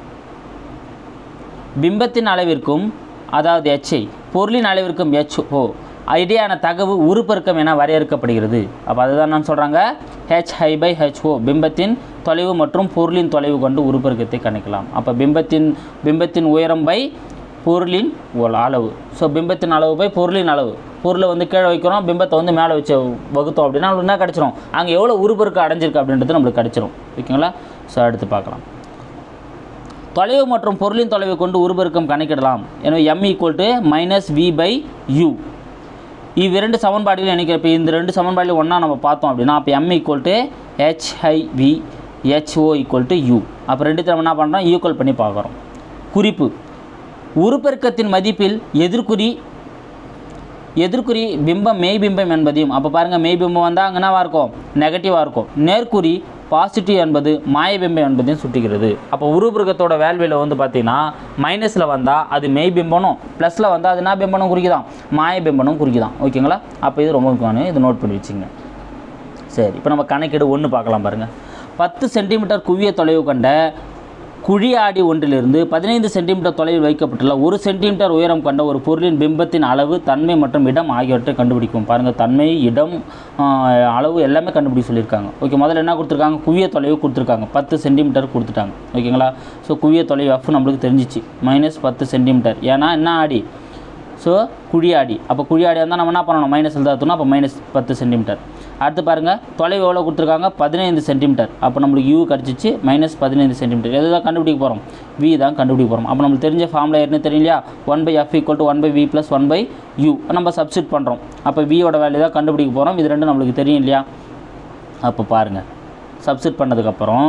பிம்பத்தின் அளவிற்கும் அதாவது ஹெச்ஐ, பொருளின் அளவிற்கும் ஹெச்ஓ இடையான தகவு உருப்பெருக்கம் என வரையறுக்கப்படுகிறது. அப்போ அதுதான் நான் சொல்கிறாங்க, ஹெச்ஐ பை ஹெச்ஓ பிம்பத்தின் தொலைவு மற்றும் பொருளின் தொலைவு கொண்டு உருப்பெருக்கத்தை கணிக்கலாம். அப்போ பிம்பத்தின் பிம்பத்தின் உயரம் பை பொருளின் அளவு. ஸோ பிம்பத்தின் அளவு பை பொருளின் அளவு. பொருளை வந்து கீழே வைக்கிறோம், பிம்பத்தை வந்து மேலே வச்சு வகுத்தோம் அப்படின்னா நம்மளுக்கு என்ன கிடச்சிரும், அங்கே எவ்வளோ உருப்பெருக்கம் அடைஞ்சிருக்கு அப்படின்றது நம்மளுக்கு கிடச்சிரும். ஓகேங்களா? ஸோ அடுத்து பார்க்கலாம். தொலைவு மற்றும் பொருளின் தொலைவை கொண்டு உருப்பெருக்கம் கணக்கிடலாம். எனவே M equal to minus we by U. இவ்விரண்டு சமன்பாடுகள் எனக்கு இப்போ இந்த ரெண்டு சமன்பாடுகள் ஒன்றா நம்ம பார்த்தோம் அப்படின்னா அப்போ M equal to H I V H O equal to U. அப்போ ரெண்டு நம்ம என்ன பண்ணுறோம், ஈக்குவல் பண்ணி பார்க்குறோம். குறிப்பு: உருப்பெருக்கத்தின் மதிப்பில் எதிர்குறி எதிர்குறி பிம்பம் மெய்பிம்பம் என்பதையும், அப்போ பாருங்கள் மெய்பிம்பம் வந்தால் அங்கே என்னவாக இருக்கும், நெகட்டிவாக இருக்கும். நேர்குறி பாசிட்டிவ் என்பது மாயபிம்பம் என்பதையும் சுட்டுகிறது. அப்போ உருப்பெருக்கத்தோட வேல்யூவில் வந்து பார்த்திங்கன்னா மைனஸில் வந்தால் அது மெய்பிம்பனும், ப்ளஸில் வந்தால் அது என்ன பிம்பனும் குறிக்குதான், மாயபிம்பனும் குறிக்குதான். ஓகேங்களா? அப்போ இது ரொம்ப முக்கியமான, இது நோட் பண்ணி வச்சுங்க. சரி, இப்போ நம்ம கணக்கீடு ஒன்று பார்க்கலாம் பாருங்கள். பத்து சென்டிமீட்டர் குவிய தொலைவு கண்ட குழியாடி ஒன்றிலிருந்து பதினைந்து சென்டிமீட்டர் தொலைவில் வைக்கப்பட்டுள்ள ஒரு சென்டிமீட்டர் உயரம் கொண்ட ஒரு பொருளின் பிம்பத்தின் அளவு, தன்மை மற்றும் இடம் ஆகியவற்றை கண்டுபிடிக்கும். பாருங்கள், தன்மை, இடம், அளவு எல்லாமே கண்டுபிடிக்க சொல்லியிருக்காங்க. ஓகே, முதல்ல என்ன கொடுத்துருக்காங்க, குவிய தொலைவு கொடுத்துருக்காங்க, பத்து சென்டிமீட்டர் கொடுத்துட்டாங்க. ஓகேங்களா? ஸோ குவிய தொலைவு எஃப் நம்மளுக்கு தெரிஞ்சிச்சு, மைனஸ் பத்து சென்டிமீட்டர். ஏன்னா என்ன ஆடி, ஸோ குழியாடி. அப்போ குழியாடியாக இருந்தால் நம்ம என்ன பண்ணணும், மைனஸ் எழுதாத்தணும். அப்போ மைனஸ் பத்து சென்டிமீட்டர். அடுத்து பாருங்கள், தொலைவு எவ்வளோ கொடுத்துருக்காங்க, பதினைந்து சென்டிமீட்டர். அப்போ நம்மளுக்கு யூ கிடச்சிச்சு மைனஸ் பதினைந்து சென்டிமீட்டர். எது தான் கண்டுபிடிக்க போகிறோம், வி தான் கண்டுபிடிக்க போகிறோம். அப்போ நம்மளுக்கு தெரிஞ்ச ஃபார்முலா ஏற்கனவே தெரியும் இல்லையா, one by F equal to one by V plus one by U நம்ம சப்ஸ்டிட் பண்ணுறோம். அப்போ வியோட வேல்யூ தான் கண்டுபிடிக்க போகிறோம். இது ரெண்டும் நம்மளுக்கு தெரியும் இல்லையா. அப்போ பாருங்கள், சப்ஸ்டிட் பண்ணதுக்கப்புறம்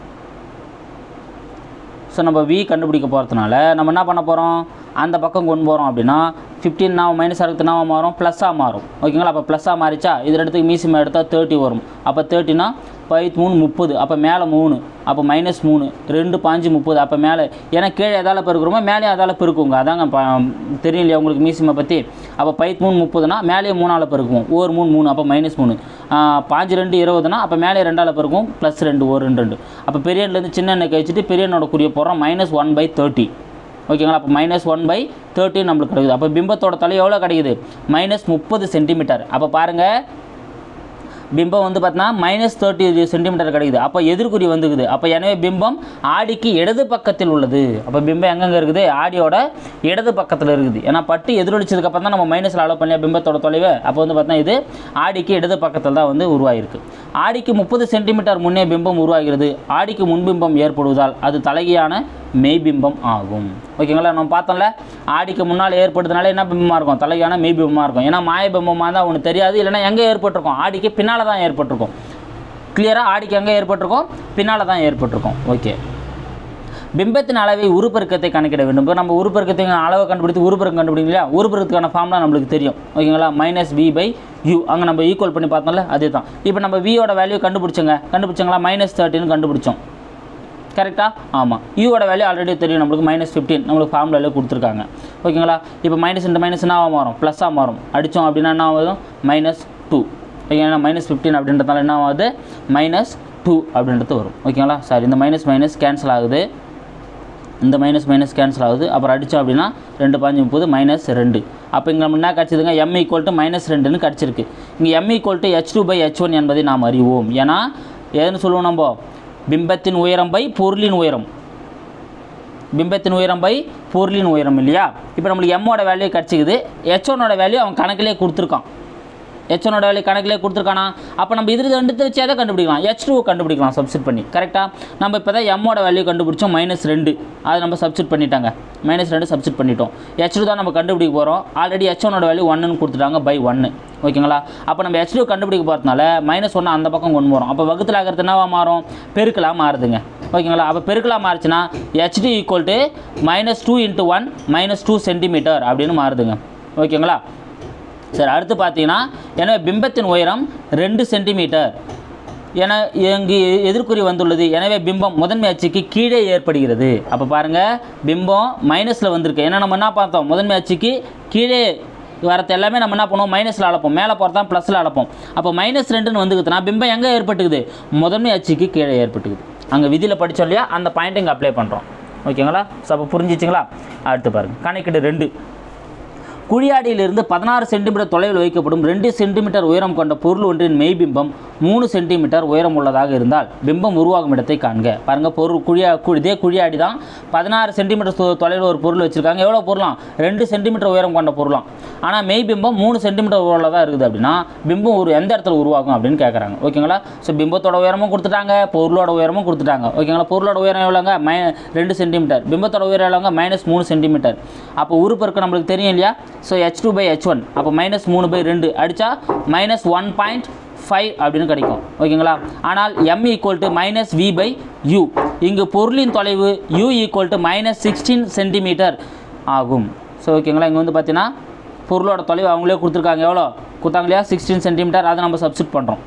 ஸோ நம்ம வி கண்டுபிடிக்க போகிறதுனால நம்ம என்ன பண்ண போகிறோம், அந்த பக்கம் கொண்டு போகிறோம் அப்படின்னா ஃபிஃப்டீன் நான் மைனஸ் அறுபத்தி நாவாக மாறும், ப்ளஸ்ஸாக மாறும். ஓகேங்களா. அப்போ ப்ளஸ்ஸாக மாறிச்சா இது இடத்துக்கு மீசிமா எடுத்தால் தேர்ட்டி வரும். அப்போ தேர்ட்டினா பைத் மூணு முப்பது. அப்போ மேலே மூணு, அப்போ மைனஸ் மூணு, ரெண்டு பாஞ்சு முப்பது. அப்போ மேலே ஏன்னா கீழே எதால் பெருக்கிறோமோ மேலே அதால் பெருக்குங்க. அதாங்க தெரியும் இல்லையா உங்களுக்கு மீசிமா பற்றி. அப்போ பைத் மூணு முப்பதுனா மேலே மூணால் பெருக்குவோம், ஒரு மூணு மூணு, அப்போ மைனஸ் மூணு. பாஞ்சு ரெண்டு இருபதுனா அப்போ மேலே ரெண்டால் பெருக்கும், ப்ளஸ் ரெண்டு ஒரு ரெண்டு ரெண்டு. அப்போ பெரிய எண்ணிலேருந்து சின்ன எண்ணெய் கழிச்சிட்டு பெரிய எண்ணோட குறிய போகிறோம், மைனஸ் ஒன் பை தேர்ட்டி. ஓகேங்களா. அப்போ மைனஸ் ஒன் பை தேர்ட்டி நம்மளுக்கு கிடைக்குது. அப்போ பிம்பத்தோட தலை எவ்வளோ கிடைக்குது, மைனஸ் முப்பது சென்டிமீட்டர். அப்போ பாருங்கள், பிம்பம் வந்து பார்த்தீங்கன்னா மைனஸ் தேர்ட்டி சென்டிமீட்டர் கிடைக்குது. அப்போ எதிர்குறி வந்துக்குது. அப்போ எனவே பிம்பம் ஆடிக்கு இடது பக்கத்தில் உள்ளது. அப்போ பிம்பம் எங்கெங்கே இருக்குது, ஆடியோட இடது பக்கத்தில் இருக்குது. ஏன்னா பட்டு எதிரொலிச்சதுக்கப்புறம் தான் நம்ம மைனஸில் அலோவ் பண்ணியா பிம்பத்தோட தொலைவை. அப்போ வந்து பார்த்தீங்கன்னா இது ஆடிக்கு இடது பக்கத்தில் தான் வந்து உருவாகிருக்கு. ஆடிக்கு முப்பது சென்டிமீட்டர் முன்னே பிம்பம் உருவாகிறது. ஆடிக்கு முன்பிம்பம் ஏற்படுவதால் அது தலைகையான மெய்பிம்பம் ஆகும். ஓகேங்களா. நம்ம பார்த்தோம்ல, ஆடிக்கு முன்னால் ஏற்படுறதுனால என்ன பிம்பமாக இருக்கும், தலையான மெய்பிம்பமாக இருக்கும். ஏன்னா மாய பிம்பமாக தான் ஒன்று தெரியாது, இல்லைனா எங்கே ஏற்பட்டிருக்கும், ஆடிக்கு பின்னால் தான் ஏற்பட்டிருக்கும். கிளியராக ஆடிக்கு எங்கே ஏற்பட்டிருக்கும், பின்னால் தான் ஏற்பட்டிருக்கும். ஓகே. பிம்பத்தின் அளவை உருப்பெருக்கத்தை கணக்கிட வேண்டும். இப்போ நம்ம உருப்பெருக்கத்தை அளவை கண்டுபிடித்து உருப்பெருக்கம் கண்டுபிடிக்கும் இல்லையா, உருப்பெருக்கத்துக்கான ஃபார்ம்லாம் நம்மளுக்கு தெரியும். ஓகேங்களா. மைனஸ் வி பை யூ அங்கே நம்ம ஈக்குவல் பண்ணி பார்த்தோம்ல, அதே தான். இப்போ நம்ம வியோட வேல்யூ கண்டுபிடிச்சோங்க, கண்டுபிடிச்சங்களா, மைனஸ் தேர்ட்டின்னு கண்டுபிடிச்சோம். கரெக்டாக, ஆமாம். யூவோட வேல்யூ ஆல்ரெடி தெரியும் நம்மளுக்கு, மைனஸ் ஃபிஃப்டீன் நம்மளுக்கு ஃபார்முலாவில் கொடுத்துருக்காங்க. ஓகேங்களா. இப்போ மைனஸ் இந்த மைனஸ் என்ன மாறும், ப்ளஸ்ஸாக மாறும். அடித்தோம் அப்படின்னா என்ன ஆகும், மைனஸ் டூ. ஓகேங்களா. மைனஸ் ஃபிஃப்டீன் அப்படின்றதால என்ன ஆகுது, மைனஸ் டூ அப்படின்றது வரும். ஓகேங்களா. சாரி, இந்த மைனஸ் மைனஸ் கேன்சல் ஆகுது, இந்த மைனஸ் மைனஸ் கேன்சல் ஆகுது. அப்புறம் அடித்தோம் அப்படின்னா ரெண்டு பாஞ்சு முப்பது மைனஸ் ரெண்டு. அப்போ இங்கே நம்ம என்ன கிடச்சிதுங்க, எம் ஈக்குவல் டு மைனஸ் ரெண்டுன்னு கிடச்சிருக்கு. இங்கே M equal to H two by H one என்பதை நாம் அறிவோம். ஏன்னா எதுன்னு சொல்லுவோம் நம்ம, பிம்பத்தின் உயரம் பை பொருளின் உயரம், பிம்பத்தின் உயரம் பை பொருளின் உயரம் இல்லையா. இப்போ நம்மளுக்கு எம்மோட வேல்யூ கிடச்சிக்குது, ஹெச் ஒன்னோட வேல்யூ அவன் கணக்கிலே கொடுத்துருக்கான். ஹெச் ஒன்னோட வேல்யூ கணக்கிலே கொடுத்துருக்கானா. அப்போ நம்ம இது ரெண்டு வச்சு எதை கண்டுபிடிக்கலாம், ஹெச் டூ கண்டுபிடிக்கலாம் சப்ஸ்டிட் பண்ணி. கரெக்டாக. நம்ம இப்போ தான் எம்மோட வேல்யூ கண்டுபிடிச்சோம், மைனஸ் ரெண்டு. அதை நம்ம சப்ஸ்டிட் பண்ணிட்டாங்க, மைனஸ் ரெண்டு சப்ஸ்டிட் பண்ணிட்டோம். ஹெச் டூ தான் நம்ம கண்டுபிடிக்க போகிறோம். ஆல்ரெடி ஹெச் ஒன்னோட வேல்யூ ஒன்றுன்னு கொடுத்துட்டாங்க, பை ஒன்று. ஓகேங்களா. அப்போ நம்ம ஹெச் டூ கண்டுபிடிக்க போகிறதுனால மைனஸ் ஒன்று அந்த பக்கம் கொண்டு போகிறோம். அப்போ வகுத்தில் ஆகிறது என்னவா மாறும், பெருக்கலாக மாறுதுங்க. ஓகேங்களா. அப்போ பெருக்கலாக மாறுச்சுன்னா H two equal to minus two into one minus two centimetre அப்படின்னு மாறுதுங்க. ஓகேங்களா. சரி, அடுத்து பார்த்தீங்கன்னா, எனவே பிம்பத்தின் உயரம் ரெண்டு சென்டிமீட்டர் என இங்கு எதிர்குறி வந்துள்ளது. எனவே பிம்பம் முதன்மை அச்சுக்கு கீழே ஏற்படுகிறது. அப்போ பாருங்கள், பிம்பம் மைனஸில் வந்திருக்கு. ஏன்னா நம்ம என்ன பார்த்தோம், முதன்மை அச்சுக்கு கீழே வரது எல்லாமே நம்ம என்ன பண்ணுவோம், மைனஸில் அளப்போம். மேலே போகிறதா ப்ளஸில் அளப்போம். அப்போ மைனஸ் ரெண்டுன்னு வந்துக்குதுன்னா பிம்பம் எங்கே ஏற்பட்டுக்குது, முதன்மை அச்சுக்கு கீழே ஏற்பட்டுக்குது. அங்கே விதியில் படித்தோம் இல்லையா, அந்த பாயிண்ட் இங்கே அப்ளை பண்ணுறோம். ஓகேங்களா. ஸோ அப்போ புரிஞ்சிச்சிங்களா. அடுத்து பாருங்கள், கணக்கீடு ரெண்டு. குழியாடியிலிருந்து பதினாறு சென்டிமீட்டர் தொலைவில் வைக்கப்படும் ரெண்டு சென்டிமீட்டர் உயரம் கொண்ட பொருள் ஒன்றின் மெய்பிம்பம் மூணு சென்டிமீட்டர் உயரம் உள்ளதாக இருந்தால் பிம்பம் உருவாகும் இடத்தை காண்க. பாருங்கள், பொருள் குழியா இதே குழியாடி தான் பதினாறு சென்டிமீட்டர் தொலைவில் ஒரு பொருள் வச்சுருக்காங்க. எவ்வளோ பொருளாம், ரெண்டு சென்டிமீட்டர் உயரம் கொண்ட பொருளாம். ஆனால் மெய்பிம்பம் மூணு சென்டிமீட்டர் உயரம் தான் இருக்குது அப்படின்னா பிம்பம் ஒரு எந்த இடத்துல உருவாகும் அப்படின்னு கேட்குறாங்க. ஓகேங்களா. ஸோ பிம்பத்தோட உயரமும் கொடுத்துட்டாங்க, பொருளோட உயரமும் கொடுத்துட்டாங்க. ஓகேங்களா. பொருளோட உயரம் எவ்வளோங்க, மை ரெண்டு சென்டிமீட்டர். பிம்பத்தோட உயரம் எவ்வளோங்க, மைனஸ் மூணு சென்டிமீட்டர். அப்போ உருப்பெருக்கு நம்மளுக்கு தெரியும் இல்லையா. So H two by H one, அப்போ மைனஸ் மூணு பை ரெண்டு அடித்தா மைனஸ் ஒன் பாயிண்ட் ஃபைவ் அப்படின்னு கிடைக்கும். ஓகேங்களா. ஆனால் M equal to minus we by U. இங்கு பொருளின் தொலைவு U equal to minus sixteen centimetre ஆகும். ஸோ ஓகேங்களா. இங்கே வந்து பார்த்தீங்கன்னா பொருளோட தொலைவு அவங்களே கொடுத்துருக்காங்க. எவ்வளோ கொடுத்தாங்க இல்லையா, சிக்ஸ்டீன் சென்டிமீட்டர். அதை நம்ம சப்ஸ்டிட் பண்ணுறோம்.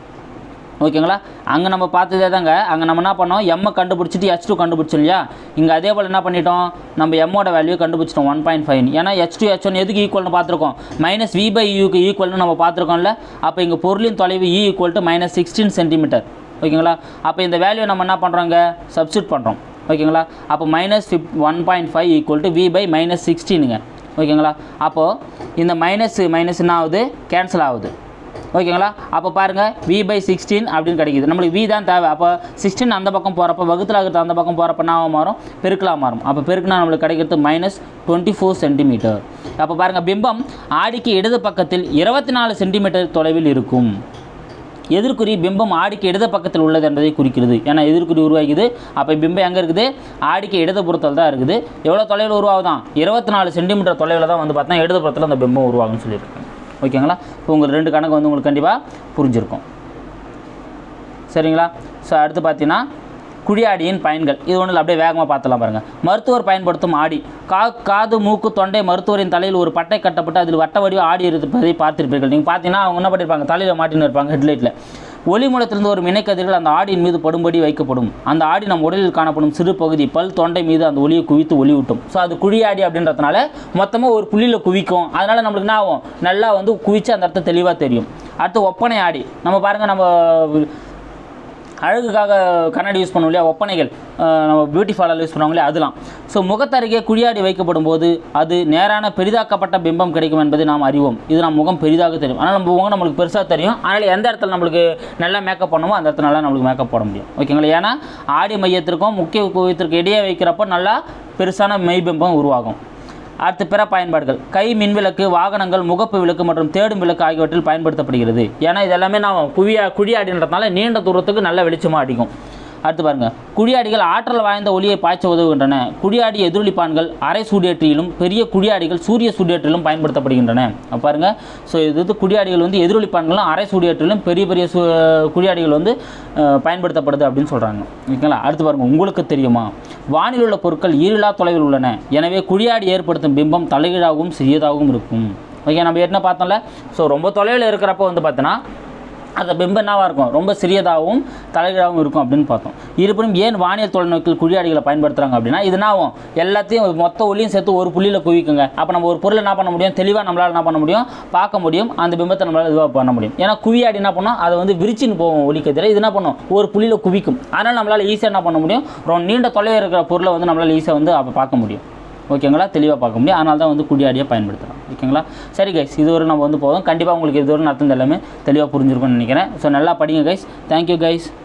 ஓகேங்களா. அங்கே நம்ம பார்த்ததே தாங்க. அங்கே நம்ம என்ன பண்ணோம், எம்மை கண்டுபிடிச்சிட்டு ஹெச் டூ கண்டுபிடிச்சோம் இல்லையா. இங்கே அதே போல் என்ன பண்ணிட்டோம், நம்ம எம்மோட வேல்யூ கண்டுபிடிச்சிட்டோம் ஒன் பாயிண்ட் ஃபைவ். ஏன்னா ஹெச் டூ ஹெச் ஒன் எதுக்கு ஈக்குவல்னு பார்த்துருக்கோம், மைனஸ் வி பை யூக்கு ஈக்குவல்னு நம்ம பார்த்துருக்கோம்ல. அப்போ இங்கே பொருளின் தொலைவு இ equal to minus sixteen centimetre. ஓகேங்களா. அப்போ இந்த வேல்யூ நம்ம என்ன பண்ணுறோங்க, சப்ஸ்டிட் பண்ணுறோம். ஓகேங்களா. அப்போ மைனஸ் ஃபிஃப் one point five equal to v by minus சிக்ஸ்டீனுங்க. ஓகேங்களா. அப்போது இந்த மைனஸ் மைனஸ் என்ன ஆகுது, கேன்சல் ஆகுது. ஓகேங்களா. அப்போ பாருங்கள் வி பை சிக்ஸ்டீன் அப்படின்னு கிடைக்குது. நம்மளுக்கு வி தான் தேவை. அப்போ சிக்ஸ்டீன் அந்த பக்கம் போகிறப்ப வகுத்தில் இருக்கிற அந்த பக்கம் போகிறப்ப என்ன மாறும், பெருக்கலாக மாறும். அப்போ பெருக்குனா நம்மளுக்கு கிடைக்கிறது மைனஸ் டுவெண்ட்டி ஃபோர் சென்டிமீட்டர். அப்போ பாருங்கள் பிம்பம் ஆடிக்கு இடது பக்கத்தில் இருபத்தி நாலு சென்டிமீட்டர் தொலைவில் இருக்கும். எதிர்குறி பிம்பம் ஆடிக்கு இடது பக்கத்தில் உள்ளது என்பதை குறிக்கிறது. ஏன்னா எதிர்குறி உருவாகிது. அப்போ பிம்பம் எங்கே இருக்குது, ஆடிக்கு இடதுபுறத்தில் தான் இருக்குது. எவ்வளோ தொலைவில் உருவாகுதான், இருபத்தி நாலு சென்டிமீட்டர் தொலைவில் தான் வந்து பார்த்தா இடதுபுறத்தில் அந்த பிம்பம் உருவாகும்னு சொல்லியிருக்காங்க. ஓகேங்களா. இப்போ உங்களுக்கு ரெண்டு கணக்கு வந்து உங்களுக்கு கண்டிப்பாக புரிஞ்சிருக்கும். சரிங்களா. ஸோ அடுத்து பார்த்தீங்கன்னா குழியாடியின் பயன்கள். இது ஒன்றில் அப்படியே வேகமாக பார்த்துலாம் பாருங்கள். மருத்துவர் பயன்படுத்தும் ஆடி. கா காது மூக்கு தொண்டை மருத்துவரின் தலையில் ஒரு பட்டை கட்டப்பட்டு அதில் வட்ட வடிவ ஆடி இருப்பதை பார்த்துருப்பீர்கள். நீங்கள் பார்த்தீங்கன்னா அவங்க என்ன பண்ணியிருப்பாங்க, தலையில் மாட்டின்னு இருப்பாங்க ஹெட்லைட்டில். ஒளி மூலத்திலிருந்து ஒரு மினைக்கதிர்கள் அந்த ஆடியின் மீது படும்படி வைக்கப்படும். அந்த ஆடி நம் உடலில் காணப்படும் சிறு பகுதி பல் தொண்டை மீது அந்த ஒளியை குவித்து ஒளி விட்டும். ஸோ அது குழியாடி அப்படின்றதுனால மொத்தமாக ஒரு புள்ளியில் குவிக்கும். அதனால் நம்மளுக்கு என்ன ஆகும், நல்லா வந்து குவிச்சு அந்த இடத்த தெளிவாக தெரியும். அடுத்து ஒப்பனை ஆடி. நம்ம பாருங்கள், நம்ம அழகுக்காக கண்ணாடி யூஸ் பண்ணுவோம் இல்லையா, ஒப்பனைகள் நம்ம பியூட்டி பார்லர் யூஸ் பண்ணுவாங்க இல்லையா, அதெல்லாம். ஸோ முகத்தருகே குழியாடி வைக்கப்படும் போது அது நேரான பெரிதாக்கப்பட்ட பிம்பம் கிடைக்கும் என்பதை நாம் அறிவோம். இது நம்ம முகம் பெரிதாக தெரியும். ஆனால் நம்ம முகம் நம்மளுக்கு பெருசாக தெரியும். அதனால் எந்த இடத்துல நம்மளுக்கு நல்லா மேக்கப் பண்ணுமோ அந்த இடத்துல நல்லா நம்மளுக்கு மேக்கப் போட முடியும். ஓகேங்களா. ஏன்னா ஆடி மையத்திற்கும் முக்கிய குவியத்திற்கு இடையே வைக்கிறப்போ நல்லா பெருசான மெய்பிம்பம் உருவாகும். அடுத்து பிற பயன்பாடுகள். கை மின்விளக்கு, வாகனங்கள், முகப்பு விளக்கு மற்றும் தேடும் விளக்கு ஆகியவற்றில் பயன்படுத்தப்படுகிறது. ஏன்னா இது எல்லாமே நான் குழியா குழியாடின்றதுனால நீண்ட தூரத்துக்கு நல்ல வெளிச்சமாக அடிக்கும். அடுத்து பாருங்கள், குழியாடிகள் ஆற்றல் வாய்ந்த ஒளியை பாய்ச்ச உதவுகின்றன. குழியாடி எதிரொலிப்பான்கள் அரை சூடேற்றியிலும் பெரிய குழியாடிகள் சூரிய சூடேற்றிலும் பயன்படுத்தப்படுகின்றன. பாருங்கள். ஸோ இது குழியாடிகள் வந்து எதிரொலிப்பான்களும் அரை சூடேற்றிலும் பெரிய பெரிய சூ குழியாடிகள் வந்து பயன்படுத்தப்படுது அப்படின்னு சொல்கிறாங்க. ஓகேங்களா. அடுத்து பாருங்கள், உங்களுக்கு தெரியுமா, வானில் உள்ள பொருட்கள் ஈரிலா தொலைவில் உள்ளன. எனவே குழியாடி ஏற்படுத்தும் பிம்பம் தலைகீழாகவும் சிறியதாகவும் இருக்கும். ஓகே, நம்ம என்ன பார்த்தோம்ல. ஸோ ரொம்ப தொலைவில் இருக்கிறப்ப வந்து பார்த்தோன்னா அந்த பிம்பம் என்னவாக இருக்கும், ரொம்ப சிறியதாகவும் தலைகீழாகவும் இருக்கும் அப்படின்னு பார்த்தோம். இருப்பினும் ஏன் வானியல் தொலைநோக்கில் குழியாடிகளை பயன்படுத்துகிறாங்க அப்படின்னா, இது என்னாகும், எல்லாத்தையும் மொத்த ஒளியும் சேர்த்து ஒரு புள்ளியில் குவிக்குங்க. அப்போ நம்ம ஒரு பொருளை என்ன பண்ண முடியும், தெளிவாக நம்மளால் என்ன பண்ண முடியும், பார்க்க முடியும். அந்த பிம்பத்தை நம்மளால் இதுவாக பண்ண முடியும். ஏன்னா குழியாடி என்ன பண்ணோம், அதை வந்து விரிச்சின்னு போவோம் ஒளிக்கதிரை. இது என்ன பண்ணும், ஒரு புள்ளியில் குவிக்கும். அதனால் நம்மளால் ஈஸியாக என்ன பண்ண முடியும், ரொம்ப நீண்ட தொலைவில் இருக்கிற பொருளை வந்து நம்மளால் ஈஸியாக வந்து அப்போ பார்க்க முடியும். ஓகேங்களா, தெளிவாக பார்க்க முடியும். அதனால தான் வந்து குழியாடியை பயன்படுத்துகிறோம். ஓகேங்களா. சரி கைஸ், இது ஒரு நம்ம வந்து போதும். கண்டிப்பாக உங்களுக்கு இது ஒரு அர்த்தம் எல்லாமே தெளிவாக புரிஞ்சிருக்கும்னு நினைக்கிறேன். ஸோ நல்லா படிங்க கைஸ். Thank you guys.